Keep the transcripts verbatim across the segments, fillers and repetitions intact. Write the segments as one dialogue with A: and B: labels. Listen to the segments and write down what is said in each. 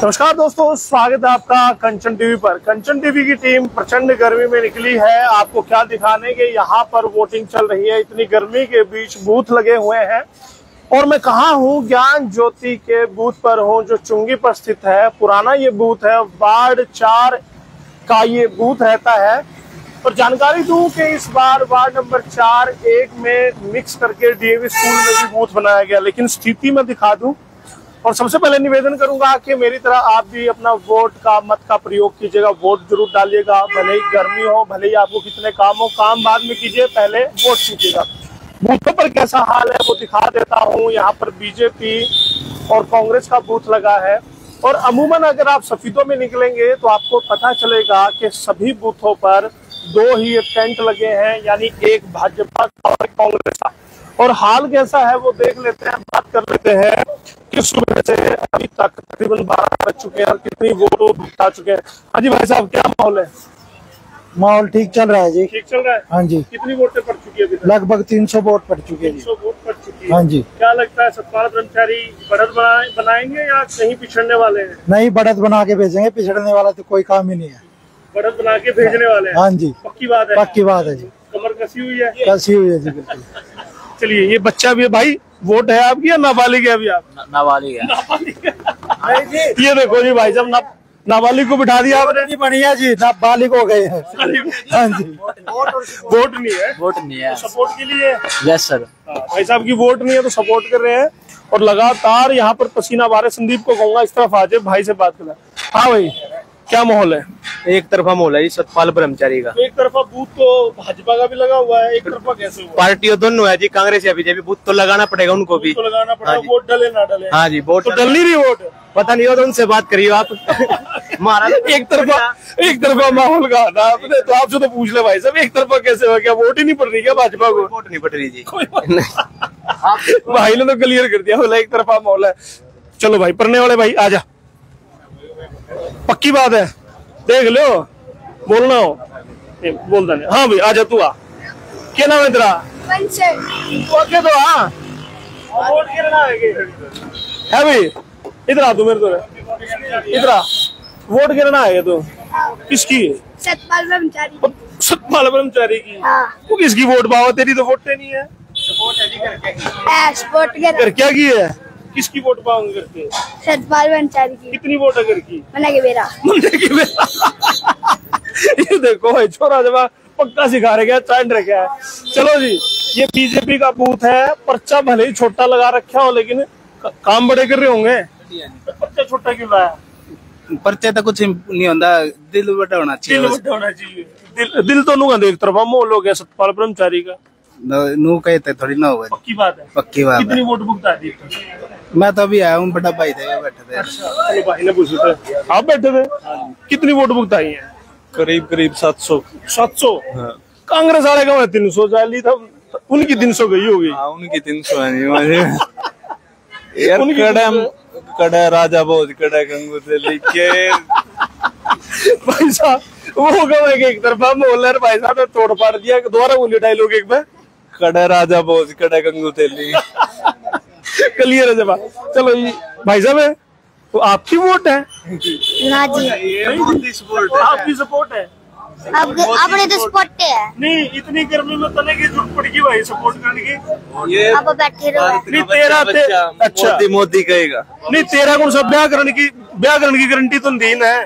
A: नमस्कार दोस्तों, स्वागत है आपका कंचन टीवी पर। कंचन टीवी की टीम प्रचंड गर्मी में निकली है आपको क्या दिखाने के। यहाँ पर वोटिंग चल रही है, इतनी गर्मी के बीच बूथ लगे हुए हैं और मैं कहाँ हूँ, ज्ञान ज्योति के बूथ पर हूँ जो चुंगी पर स्थित है। पुराना ये बूथ है, वार्ड चार का ये बूथ रहता है। और जानकारी दूं कि इस बार वार्ड नंबर चार एक में मिक्स करके डीएवी स्कूल में भी बूथ बनाया गया, लेकिन स्थिति में दिखा दूं। और सबसे पहले निवेदन करूंगा कि मेरी तरह आप भी अपना वोट का मत का प्रयोग कीजिएगा, वोट जरूर डालिएगा। भले ही गर्मी हो, भले ही आपको कितने काम हो, काम बाद में कीजिए, पहले वोट कीजिएगा। बूथों पर कैसा हाल है वो दिखा देता हूँ। यहाँ पर बीजेपी और कांग्रेस का बूथ लगा है और अमूमन अगर आप सफेदों में निकलेंगे तो आपको पता चलेगा कि सभी बूथों पर दो ही टेंट लगे हैं, यानी एक भाजपा का और कांग्रेस का। और हाल कैसा है वो देख लेते हैं, बात कर लेते हैं कि सुबह से अभी तक तकरीबन बारह बज चुके हैं और कितनी वोट आ चुके हैं। हाँ जी भाई साहब, क्या माहौल है?
B: माहौल ठीक चल रहा है जी।
A: ठीक चल रहा है।
B: हाँ जी।
A: कितनी वोटें पड़ चुकी है अभी तक?
B: लगभग तीन सौ वोट पड़ चुकी है।
A: तीन सौ वोट पड़ चुकी है।
B: हाँ जी।
A: क्या लगता है सतपाल ब्रह्मचारी बढ़त बनाएंगे या कहीं पिछड़ने वाले हैं?
B: नहीं, बढ़त बना के भेजेंगे, पिछड़ने वाला तो कोई काम ही नहीं है।
A: बढ़त बना के भेजने वाले हैं।
B: हाँ जी,
A: पक्की बात है।
B: पक्की बात है जी।
A: कमर कसी हुई है।
B: कसी हुई है जी, बिल्कुल।
A: चलिए, ये बच्चा भी है भाई, वोट है आपकी या नाबालिग है? अभी आप
C: नाबालिग है।
A: नाबालिग है। ये देखो जी भाई साहब, ना नाबालिग को बिठा दिया आपने।
B: बढ़िया जी, नाबालिग हो गए हैं। हाँ जी।
A: वोट नहीं है।
C: वोट नहीं है।
A: सपोर्ट के लिए।
C: Yes sir.
A: भाई साहब की वोट नहीं है तो सपोर्ट कर रहे हैं और लगातार यहाँ पर पसीना बारे। संदीप को कहूंगा इस तरफ आ जाए, भाई से बात करना। हाँ भाई, क्या माहौल है?
D: एक तरफा माहौल है जी सतपाल ब्रह्मचारी का।
A: एक तरफा बूथ तो भाजपा का भी लगा हुआ है, एक तरफा कैसे हुआ?
D: पार्टियों दोनों है जी, कांग्रेस या बीजेपी। बूथ तो लगाना पड़ेगा उनको भी।
A: तो लगाना पड़ेगा।
D: हाँ जी।
A: वोट डले ना डले।
D: हाँ जी, वोट
A: तो डल नहीं रही वोट।
D: पता नहीं हो तो उनसे बात करिए आप।
A: मारा एक तरफा एक तरफा माहौल कहा था आपने, तो आपसे तो पूछ ले भाई साहब, एक तरफा कैसे हुआ? क्या वोट ही नहीं पड़ रही क्या भाजपा को?
D: वोट नहीं पड़ रही जी।
A: भाई ने तो क्लियर कर दिया, बोला एक तरफा माहौल है। चलो भाई, पढ़ने वाले भाई आजा, पक्की बात है, देख लो, बोलना हो बोलता नहीं। हाँ भाई आजा, तू आ। क्या नाम है तेरा? ओके तो हाँ, वोट गिरना है भाई। इधर आ तू, मेरे तो इधर आ। वोट गिरना है तो किसकी?
E: सतपाल ब्रह्मचारी।
A: सतपाल ब्रह्मचारी की।
E: हाँ।
A: वो किसकी वोट पाओ? तेरी तो वोटें नहीं है।
E: सपोर्ट कर
A: क्या की है? किसकी वोट पाओगे करके?
E: सतपाल ब्रह्मचारी की।
A: कितनी वोट अगर की?
E: मना के मेरा
A: मंडे की मेरा। ये देखो भाई, छोरा जब पक्का सिखा रहे, चांद रखे है। चलो जी, ये बीजेपी का बूथ है। पर्चा भले ही छोटा लगा रखा हो, लेकिन काम बड़े कर रहे होंगे। पर्चा छोटा क्यों लाया?
C: पर्चे तो कुछ नहीं होता, दिल बड़ा होना चाहिए।
A: दिल बड़ा होना चाहिए। दिल दिल तो नूंगा देख तरफा मोल हो गया सतपाल ब्रह्मचारी का।
C: नू कहते थोड़ी ना होगा।
A: पक्की बात है।
C: पक्की बात।
A: कितनी वोट भुगता दी?
C: मैं तो अभी आया हूँ, बड़ा भाई थे बैठे थे।
A: चलो भाई ने पूछे थे, आप बैठे थे। कितनी वोट भुगताई है?
D: करीब करीब सात सौ।
A: सात सौ। कांग्रेस वाले का तीन सौ जाली था, उनकी तीन सौ गई होगी।
D: हाँ, उनकी तीन सौ है। यार कड़ा कड़ा राजा भोज कड़ा गंगू से लिखे
A: भाई साहब, वो कब एक तरफा मोल है भाई साहब ने तोड़ पाड़ दिया। दोबारा बोलिए डायलॉग एक बार।
D: कड़ा राजा भोज कड़ा गंगू तेली।
A: क्लियर है जवाब। चलो ये भाई साहब है तो आपकी वोट है
E: ना जी।
A: आपकी सपोर्ट है।
E: अब अपने तो सपोर्ट है।
A: नहीं, इतनी गर्मी में तने की जरूरत पड़ेगी भाई सपोर्ट करने की।
D: ये
E: अब बैठे रहो।
A: नहीं तेरा ते, अच्छा
D: मोदी मोदी कहेगा।
A: नहीं तेरा कौन सा ब्याह करने की ब्याह करने की गारंटी तो नहीं है।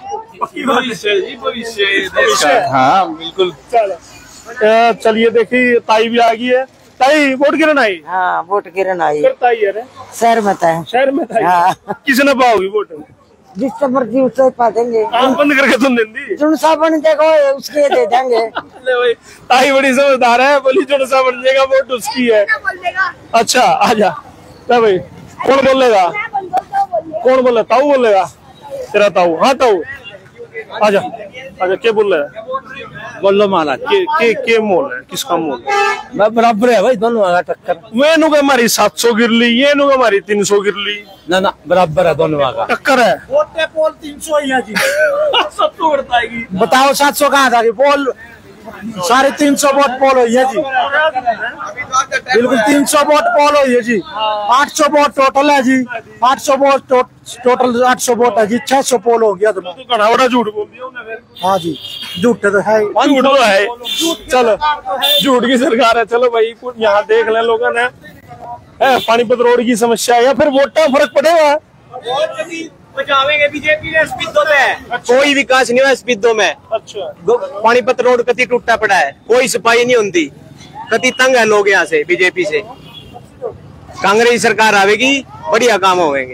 D: हाँ बिल्कुल।
A: चलो चलिए, देखिए ताई भी आ गई है। ताई वोट गिरन आई?
F: हाँ, वोट गिरन आई।
A: ताई है
F: शहर में था।
A: शहर में ताई।
F: हाँ।
A: किसने पाओगी वोट?
F: जिससे मर्जी उससे पा देंगे।
A: आंख बंद करके तुम देंगी?
F: जुनसा बन जाएगा उसके दे देंगे।
A: भाई ताई बड़ी समझदार है, बोली जुनसा बन जाएगा वोट उसकी है। अच्छा आजा भाई, कौन बोलेगा? कौन बोले? ताऊ बोलेगा? तेरा ताऊ? हाँ ताऊ आजा आजा। क्या बोल रहा है?
D: बोलो माला
A: के के के मोल है? किसका मोल?
D: बराबर है भाई, दोनों आगा टक्कर।
A: वे नु हमारी सात सौ गिर ली, ये नु हमारी तीन सौ गिर ली।
D: ना ना बराबर है, दोनों आगा
A: टक्कर है।
B: वोटे पोल तीन सौ ही है जी।
A: सब तो बढ़ताएगी।
B: बताओ सात सौ कहाँ था? पोल साढ़े तीन सौ वोट पोल हुई है जी, बिल्कुल तीन सौ वोट पोल हुई है जी। आठ सौ वोट टोटल है जी, आठ सौ वोट टोटल आठ सौ वोट है जी, छह सौ पोल हो गया। तो
A: घना बड़ा झूठ बोल दिया उन्हें फिर।
B: हाँ जी, झूठ तो है,
A: झूठ तो है, चलो झूठ की सरकार है। चलो भाई यहाँ देख लें लोगों ने, पानीपत रोड की समस्या है या फिर वोट का फर्क पड़ेगा?
G: बचावेंगे बीजेपी ने स्पिद्दो में। कोई विकास नहीं हुआ स्पिद्दो में।
A: अच्छा,
G: पानीपत रोड कति टूटा पड़ा है, कोई सफाई नहीं होती, कति तंग है लोग यहाँ से बीजेपी से। कांग्रेस सरकार आवेगी, बढ़िया काम होंगे।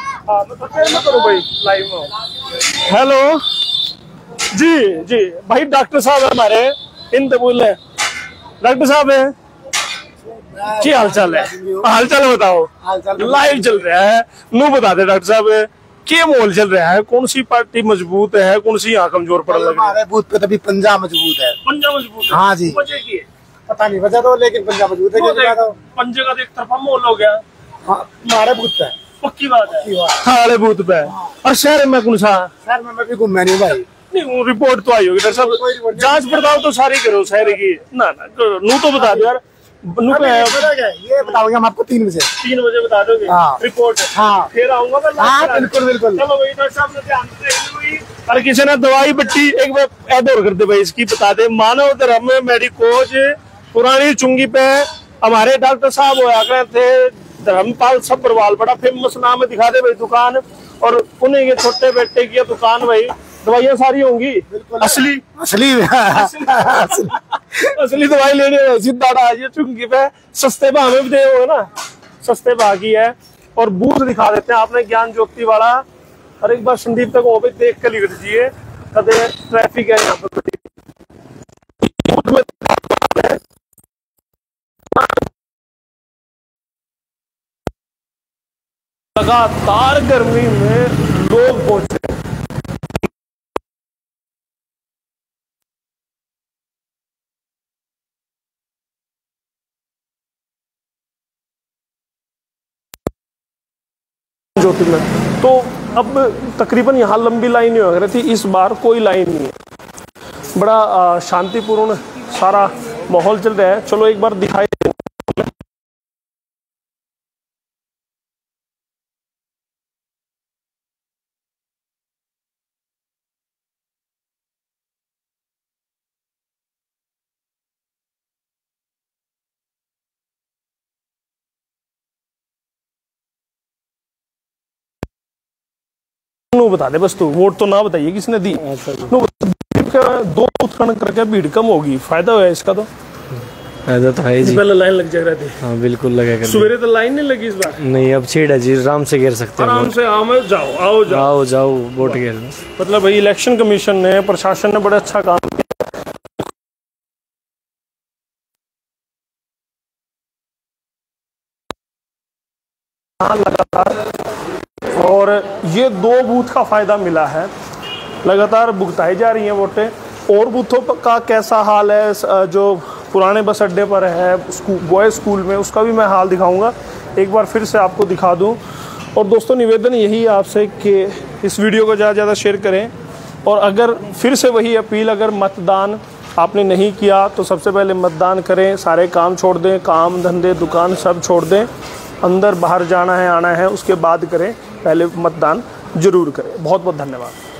A: हेलो जी जी भाई, डॉक्टर साहब हमारे इन बोले, डॉक्टर साहब है, क्या हाल चाल है? हाल चाल बताओ, लाइव चल रहा है, नू बता दे डॉक्टर साहब, क्या माहौल चल रहा है? कौन सी पार्टी मजबूत है, कौन सी यहाँ कमजोर पड़ लग रही है?
B: हमारे बूथ पे तभी पंजाब मजबूत है।
A: पंजाब मजबूत है?
B: हाँ जी,
A: वजह की है?
B: पता नहीं वजह तो, लेकिन पंजाब मजबूत है।
A: पंजे का तो एक तरफा माहौल हो गया
B: हमारे बूथ पे,
A: पक्की बात है। हमारे बूथ पे और शहर में कौन सा?
B: शहर में मैं भी घूमा नहीं भाई।
A: नहीं, वो रिपोर्ट तो आई होगी डॉक्टर साहब, जांच पड़ताल तो सारी करो शहर की। ना ना नू तो बता दो यार, नू पे
B: ये बताओगे हम आपको तीन बजे
A: तीन बजे बता दोगे?
B: हाँ।
A: रिपोर्ट
B: हाँ,
A: फिर आऊंगा मैं।
B: हाँ बिल्कुल बिल्कुल।
A: चलो भाई डॉक्टर साहब ने ध्यान से, और किसी ने दवाई बट्टी एक बार ऐदौर कर दे भाई, इसकी बता दे। मानव धर्म मेडिकोज पुरानी चुंगी पे हमारे डॉक्टर साहब होया करते थे, धर्मपाल सब्बरवाल, बड़ा फेमस नाम है, दिखा दे भाई दुकान, और उन्हीं के छोटे बेटे की दुकान भाई, दवाइयाँ सारी होंगी असली
B: असली
A: असली, असली दवाई लेने सीधा आ चुंगी पे, सस्ते भाव में भी दे हो ना, सस्ते भाव की है। और बूथ दिखा देते हैं आपने, ज्ञान ज्योति वाला। और एक बार संदीप तक वहाँ पे देख कर लिख दीजिए, कदे ट्रैफिक है यहाँ पे। लगातार गर्मी में लोग पहुंचे, ज्योति में। तो अब तकरीबन यहाँ लंबी लाइन हो रही थी, इस बार कोई लाइन नहीं है, बड़ा शांतिपूर्ण सारा माहौल चल रहा है। चलो एक बार दिखाई, बता दे बस, तू वोट तो ना बताइए किसने दी। दो बूथ खड़ा करके भीड़ कम होगी, फायदा हुआ इसका? तो
H: फायदा तो है जी,
A: पहले लाइन लग जाएगा थी।
H: हाँ बिल्कुल लगेगा।
A: सवेरे तो लाइन नहीं लगी इस बार?
H: नहीं, अब छीड़ा जी, आराम से गिर सकते हैं,
A: आराम से आओ जाओ आओ जाओ
H: आओ जाओ वोट गिर।
A: मतलब भाई इलेक्शन कमीशन ने, प्रशासन ने बड़ा अच्छा काम किया। लगातार, और ये दो बूथ का फायदा मिला है, लगातार भुगताई जा रही हैं वोटें। और बूथों का कैसा हाल है, जो पुराने बस अड्डे पर है स्कूल, बॉयज़ स्कूल में, उसका भी मैं हाल दिखाऊंगा, एक बार फिर से आपको दिखा दूं। और दोस्तों निवेदन यही है आपसे कि इस वीडियो को ज़्यादा से ज़्यादा शेयर करें। और अगर फिर से वही अपील, अगर मतदान आपने नहीं किया तो सबसे पहले मतदान करें, सारे काम छोड़ दें, काम धंधे दुकान सब छोड़ दें, अंदर बाहर जाना है आना है उसके बाद करें, पहले मतदान जरूर करें। बहुत बहुत धन्यवाद।